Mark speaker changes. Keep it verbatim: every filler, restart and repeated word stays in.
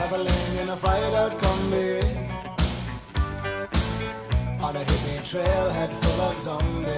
Speaker 1: traveling in a fried-out Kombi on a hippie trailhead full of zombies.